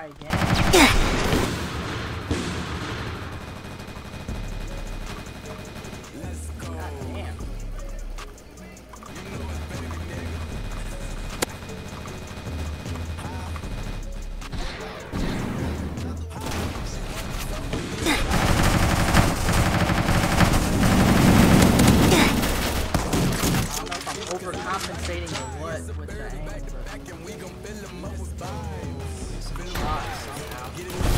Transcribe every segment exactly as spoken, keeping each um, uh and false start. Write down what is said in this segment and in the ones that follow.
try again. Overcompensating or what with the aim, some shots somehow.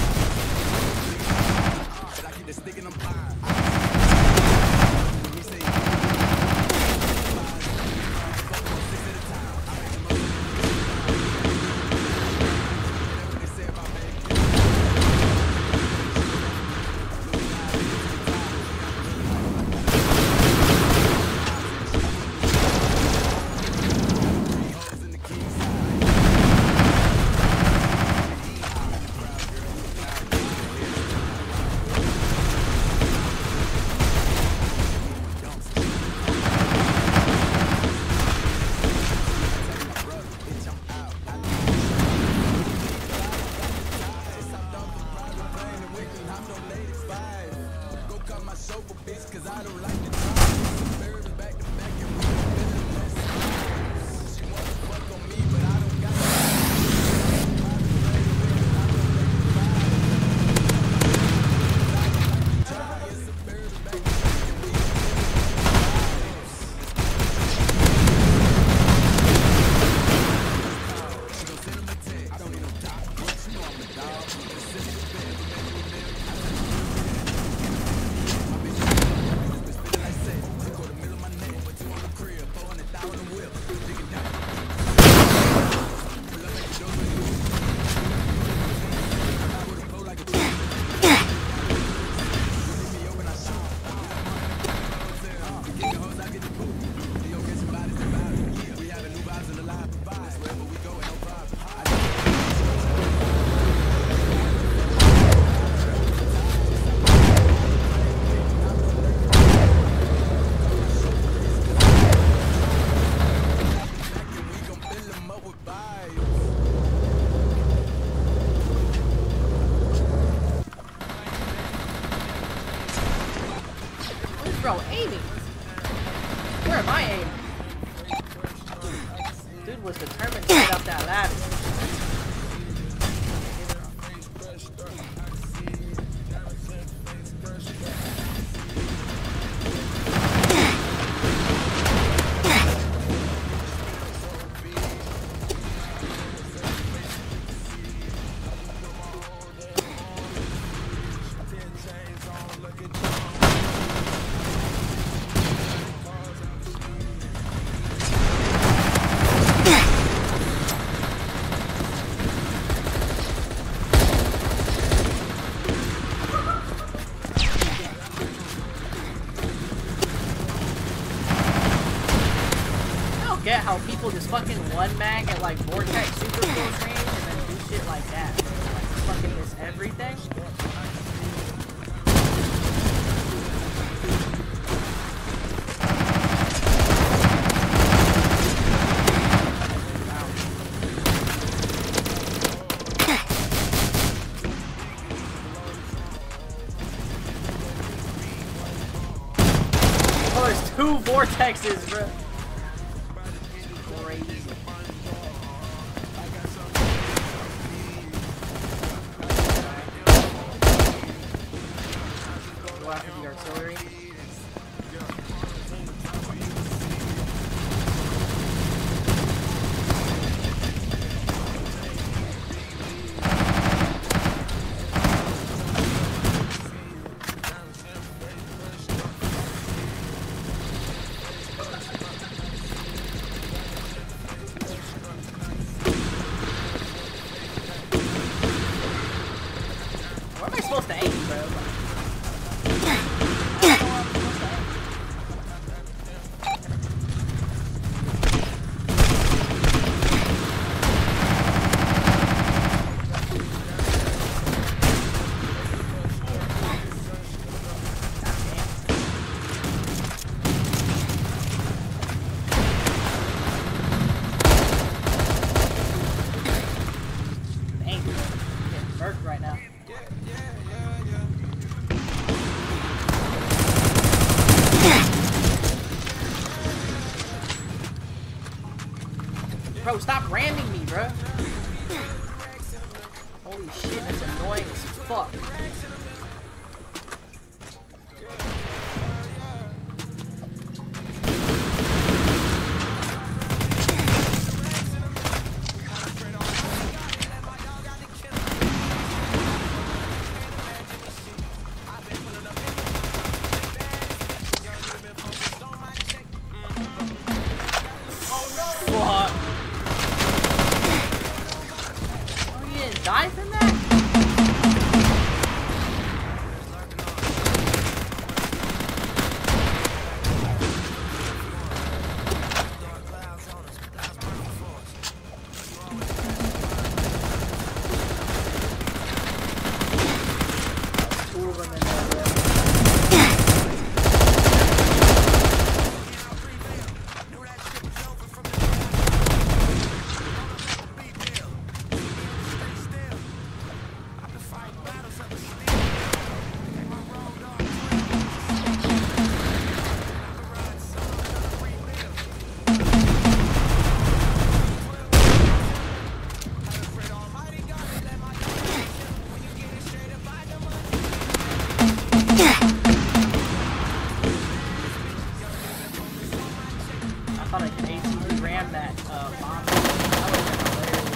Bro, aiming. Where am I aiming? Dude was determined to get up that ladder. Get how people just fucking one mag at like vortex super close range and then do shit like that. Like fucking miss everything. Oh, there's two vortexes, bro. After the artillery. Where am I supposed to aim, bro? Angry. Yeah. murked right now. Bro, stop ramming me, bro. Holy shit, that's annoying as fuck. Die from that? Two of them in there. I thought I could A T V ram that uh, bomb. That would have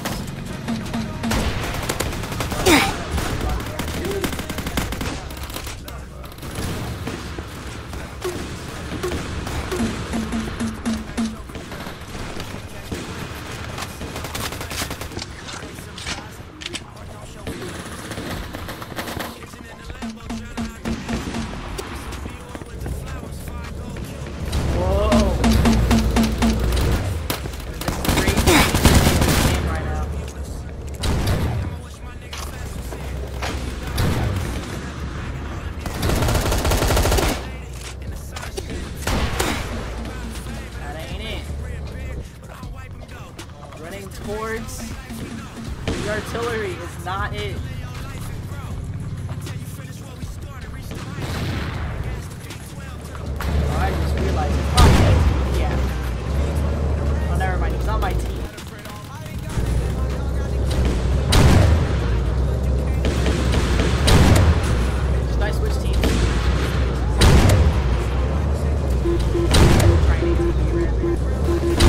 towards the artillery is not it. Oh, I just realized it's probably yeah. Oh, never mind. He's on my team. Should I switch teams? Trying to get me around.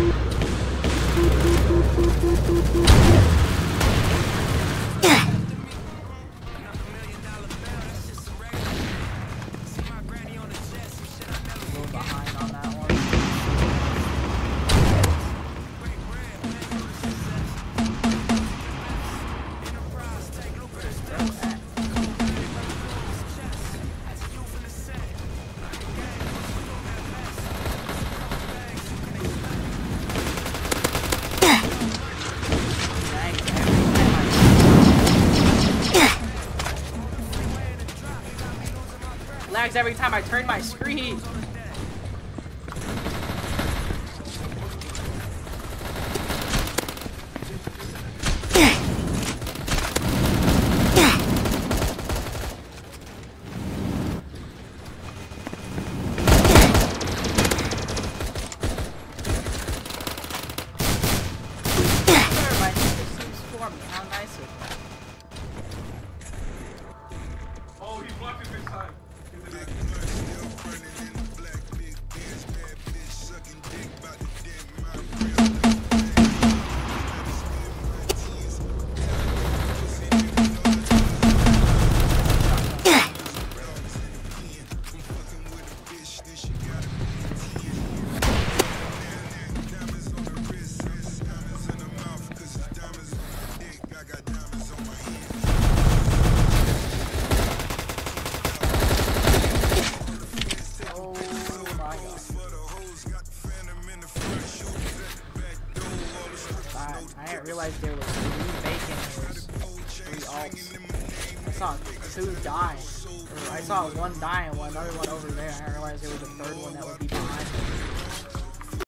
Lags every time I turn my screen. My sister seems for me. How nice of that. Oh, he blocked it this time. I didn't realize there was three bacon, there was three alts. I saw two die. Or I saw one die and one other one over there. I didn't realize there was a third one that would be